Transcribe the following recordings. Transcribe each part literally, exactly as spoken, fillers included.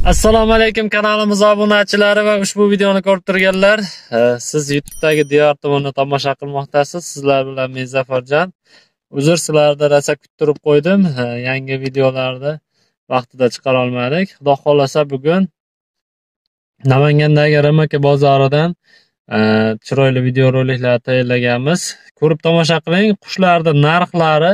Assalomu alaykum kanalimiz obunachilari va ushbu videoni ko'rib turganlar. Siz YouTube'dagi Diyor tomonni tomosha qilmoqdasiz. Sizlar bilan men Zafarjon. Uzr, sizlarni rosa kuttirib qo'ydim. Yangi videolarni vaqtida chiqara olmadik. Xudo xolasa bugun Namangandagi R M K bozoridan chiroyli video roliklar tayyorlaganmiz. Ko'rib tomosha qiling. Qushlarning narxlari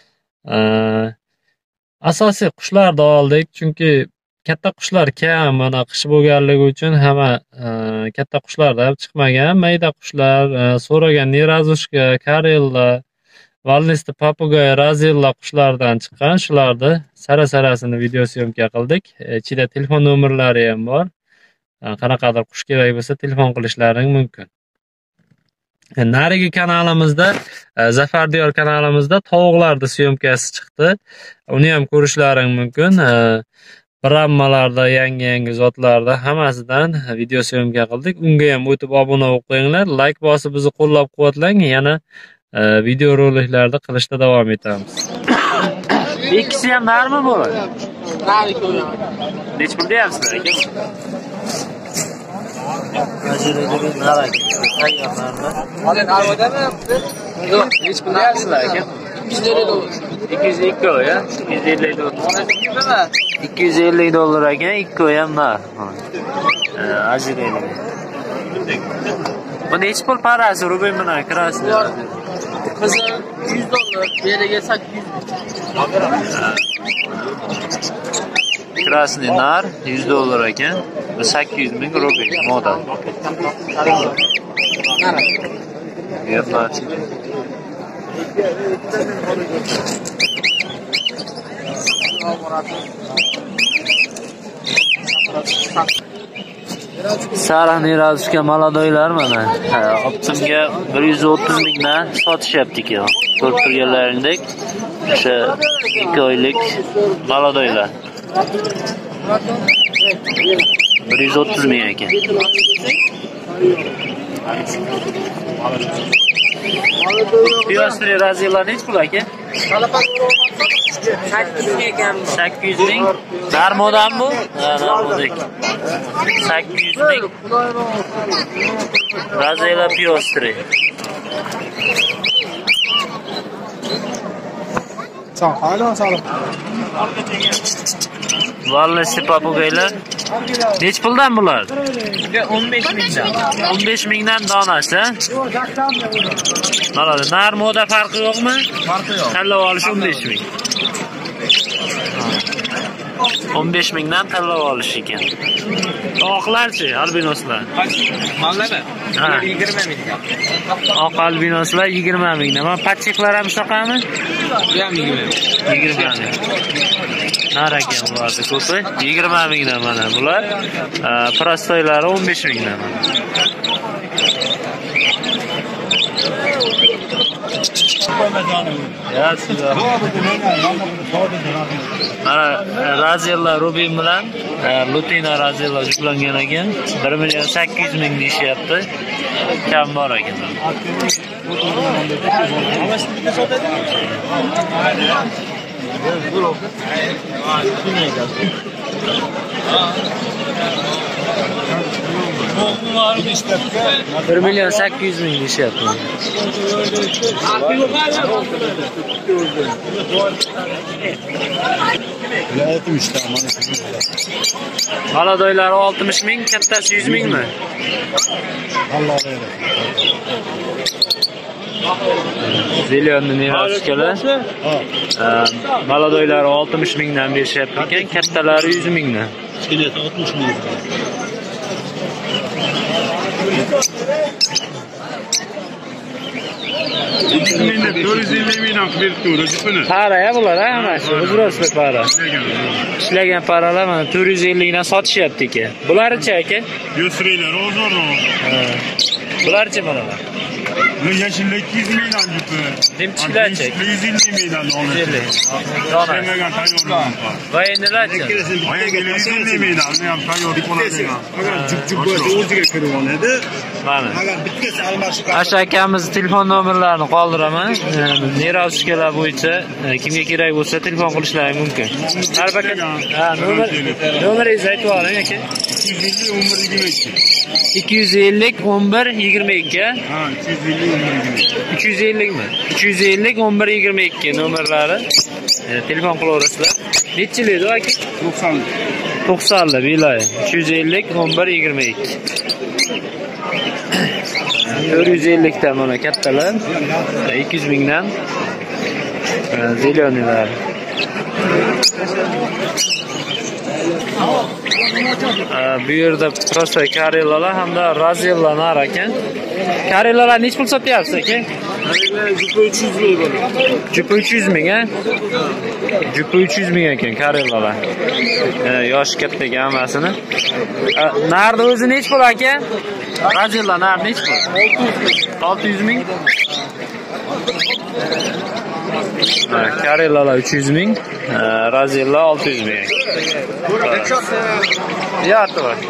asosiy qushlarni oldik, chunki katta qushlar kam, mana qish bo'lganligi uchun hamma katta qushlarda ham chiqmagan. Mayda qushlar so'ragan Nerazushka, Karella, Valnisti, Papugay, Razilla qushlardan chiqqan. Shularni sara-sarasini video syomka qildik. Ichida telefon nomerlari ham bor. Qanaqadir qush kerak bo'lsa telefon qilishlaring mumkin. Narigi kanalimizda, Zafar Diyor kanalimizda tovuqlarning syomkasi chiqdi. Uni ham ko'rishlaring mumkin. Brammalarda, yangi-yangi zotlarda hammasidan video syomka qildik. Unga ham o'tib obuna bo'lib qo'yinglar, like bosib bizni qo'llab-quvvatlang. Yana video roliklarni qilishda davom etamiz. Ikkisi ham narmi bo'ladi? Nari ko'ramiz. Nech pul deyapsizlar aka? Majirada narak. Tayyorlarmi? Hali narvodami? Yo'q, nech pul deyapsizlar aka? ikki yuz ellik dollar. ikki yuz ikki o ya? ikki yuz ellik dollar. ikki yuz ellik dollar ekan, ikki o ham nar. Ajiraylik. Bu nech pul parasi rubin bilan kirasi? Qizil yuz dollar, beriga sakkiz yuz. Krasniy nar yuz dollar ekan. Bu sakkiz yuz ming rubin moda. Yerlar. Sariq Nerazushka maladoylar mana. Optimga bir yuz o'ttiz mingdan sotishyapti-ku. Ko'rib turganlaringdek, o'sha ikki oylik maladoylar. bir yuz o'ttiz ming ekan. Piyostri raziylar nech pul aka? sakkiz yuz ming. Darmodan bu? Ha, darmodak. sakkiz yuz ming. Raziylar piyostri. Sağ ol, sağ ol. Valnisti papugaylar. Nech puldan bular? o'n besh mingdan. o'n besh mingdan donasi. Mana nar moda farqi yo'qmi? Farqi yo'q. Tanlab olish o'n besh ming. o'n besh mingdan tanlab olish ekan. Oqlarchi, albinoslar. Mallami? yigirma mingdan. Oq albinoslar yigirma mingdan. Mana pachiqlar ham shunaqami? Bu ham yigirma ming. yigirma ming. Nar ekan bularni ko'pi yigirma mingdan mana bular. Prostoylari o'n besh mingdan. Ya sizlar. Mana razilla rubin bilan lutina razilla juplangan ekan. bir million sakkiz yuz ming deyishyapti. Kam bor ekan. bir million sakkiz yuz ming deyishyapti. Maladoylari oltmish ming, kattasi yuz mingmi? Zelyonni Nerazushkalar. Maladoylari oltmish mingdan berishyapti ekan, kattalari yuz mingdan. Kichkinasi oltmish ming. to'rt yuz ellik mingdan berib turdi, jipini. Para ya bular, hammasi o'zrosli para. Ishlagan paralar mana to'rt yuz ellik dan sotishyapti ekan. Bularchi aka? Yo'sraylar, o'zorlar. Ha. Bularchi bunalar? Yeşillik iki yüz mingdan jupi. Demchilarchi. yuz ellik mingdan oladi. Sevmagan tayyor. Va endilarchi. Voyangilar yuz ellik mingdan, uni ham tayyor bo'ladi. Agar jup-jup bo'lsa o'ziga kirib oladi. Mana. Agar bittasi almashib Asha akamiz telefon nomerlarini qoldiraman. Neravskalar bo'yicha kimga kerak bo'lsa telefon qilishlari mumkin. Albatta. Ha, nomer nomeringizni aytib oling aka. ikki yuz ellik o'n bir yigirma ikki. Ha, ikki yuz ellik o'n bir yigirma ikki. uch yuz ellikmi? uch yuz ellik o'n bir yigirma ikki nomerlari. Telefon qilaverasizlar. Necha yil edi aka? to'qson. to'qsonli biloyi. uch yuz ellik o'n bir yigirma ikki. to'rt yuz ellik ta mana kattalar. ikki yuz mingdan. Zelenilar. Bu yerda prosta Karellalar hamda Razillalar nar ekan. Karellalar nech pul sotyapsiz aka? Jupi uch yuz ming bo'ladi. Jupi uch yuz ming a? Jupi uch yuz ming ekan Karellalar. Yosh katta hammasini. Narni o'zi nech pul aka? Razillar nar nech pul? olti yuz ming. Karellalar uch yuz ming, Razillar olti yuz ming. Yarti var.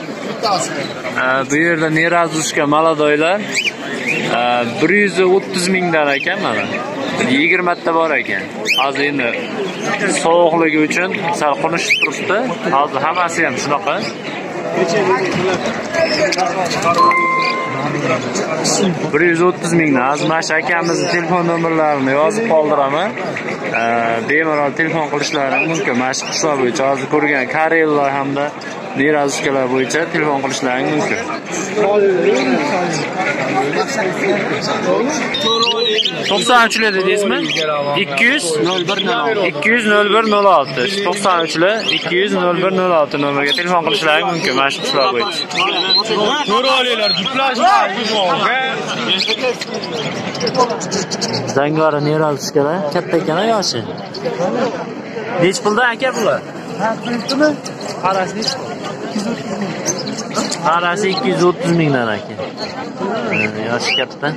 Bu yerda Nerazushka maladoylar bir yuz o'ttiz mingdan ekan mana. yigirma ta bor ekan. Hozir endi sovuqligi uchun sal qunishib turibdi. Hozir hammasi ham shunaqa. bir yuz o'ttiz mingdan Azmash akamizni telefon nomerlarini yozib qoldiraman. Bemalol telefon qilishlari mumkin. Mana shu qishloq bo'yicha hozir ko'rgan Karellar hamda Nerazushkalar bo'yicha telefon qilishlari mumkin. to'qson uch dedingizmi? ikki yuz nol bir nol olti. to'qson uch ikki yuz nol bir nol olti nomerga telefon qilishlari mumkin. Mana shu qishloq bo'yicha. To'rolilar juplash Zangori Nerazushkalar katta ekan yoshi. Nech puldan aka bular? Ha, turibdimi? Qarasi Qarasi ikki yuz o'ttiz mingdan aka. Yoshi katta.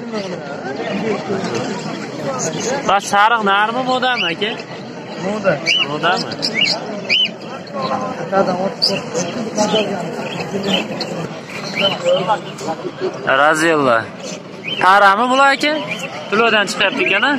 Bas sariq narmi modami aka? Moda. Modami? Razillar. Tarami bular aka? Tulodan chiqyapti ekan-a?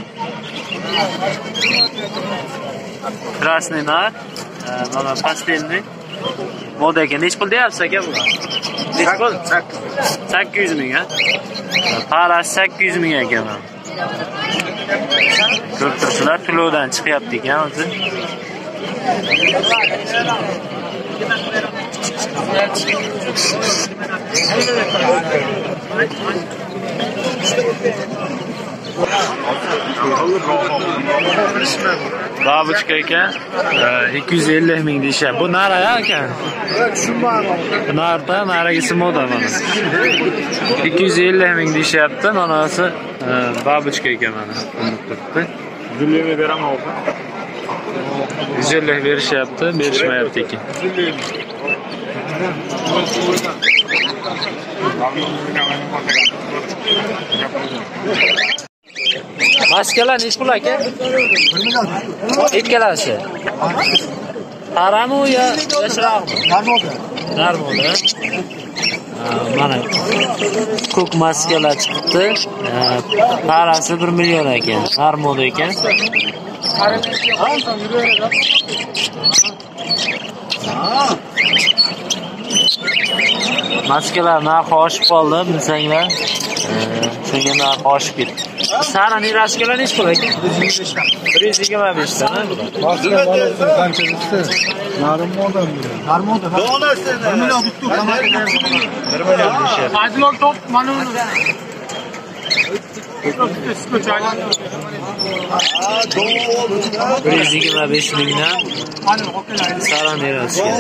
Krasniy nar, mana pastelniy. Moda ekan. Nech pul deyapsiz aka bular? Nech pul? sakkiz yuz ming, ha? Parasi sakkiz yuz ming ekan. Ko'rib turibsizlar, tulodan chiqyapti ekan o'zi. Babuchka ekan ikki yuz ellik ming deyishadi. Bu nara ekan. Bu narda naragisi moda mana. ikki yuz ellik ming deyishyapti. Manasi babuchka ekan mana. yuz ellik beraman opa. yuz ellik berishyapti, berishmayapti ekan. Maskalar nech pul aka? Ikkalasi. Qarami u yo yashiraqmi? Narmoda. Narmoda. Mana ko'k maskalar chiqibdi. Parasi bir million ekan. Narmoda ekan. Maskalar narxi oshib qoldi, bilsanglar. Shunga narxi oshib ketdi. Sara Nerazushkalar nech pul ekan? bir yuz yigirma besh ta. Maska bolasi qancha bitdi? Narmoda. Narmoda. Bolasi bir million bitdi. bir million deyishyapti. Fazlon top mana uni. bir yuz yigirma besh mingdan Sara Nerazushka.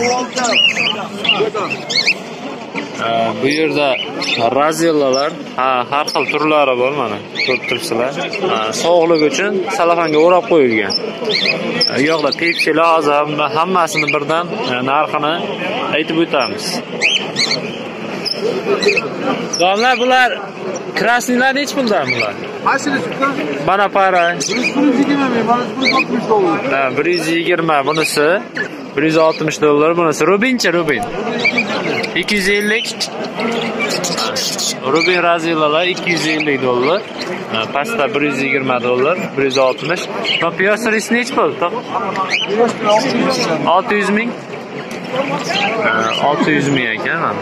Bu yerda Razillalar, ha, har xil turlari bor mana. Ko'rib turibsizlar. Sovuqlik uchun salafanga o'rab qo'yilgan. Bu yoqda Pepsi lozim, hammasini birdan narxini aytib o'tamiz. Donlar bular krasniylar nechi puldan bular? Qaysini chiqdi? Mana para. bir yuz yigirma ming, mana bir yuz oltmish dollar. Ha, bir yuz yigirma bunisi. bir yuz oltmish dollar bunisi. Rubinchi Rubin. ikki yuz ellik. Rubin razilalar ikki yuz ellik dollar. Pasta bir yuz yigirma dollar, bir yuz oltmish. Va piyoz risi nechi pul? olti yuz ming. olti yuz ming ekan.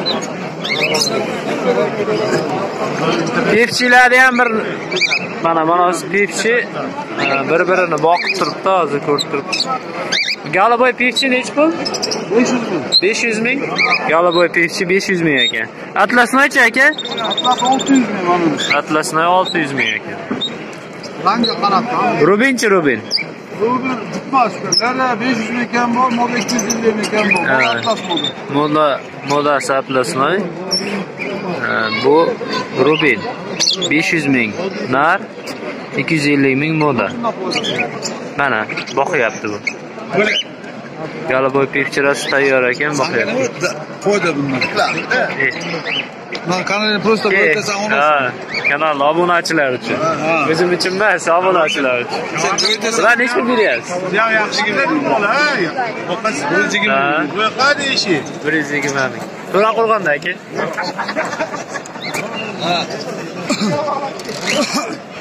Pepchilar ham bir mana mana pepchi bir-birini boqib turibdi, hozir ko'rib turibdi. Galaboy pepchi nechi pul? besh yuz ming. Galaboy pepchi besh yuz ming ekan. Atlasnoy-chi aka? Atlas olti yuz ming mana. Atlasnoy olti yuz ming ekan. Ranga qarab turibdi. Rubinchi Rubin. Rubin tutmas. Lara besh yuz ming kam bor, moda ikki yuz ellik ming kam bor. Atlas moda. Moda modasi Atlasnoy. Bu Rubin besh yuz ming, nar ikki yuz ellik ming moda. Mana boqyapti bu. Galaboy pepchirasi tayyor ekan, boqyapti. Qo'ydi bundan. Men kanalni просто bo'tasan uni. Ha, kanal obunachilar uchun. O'zim uchun emas, obunachilar uchun. Bular necha pul beryapsiz? Ya yaxshi gidelim bola, ha. Boqasiz bir yuz yigirma ming. Bu qanday ishi? bir yuz yigirma ming. To'ra qurganda aka.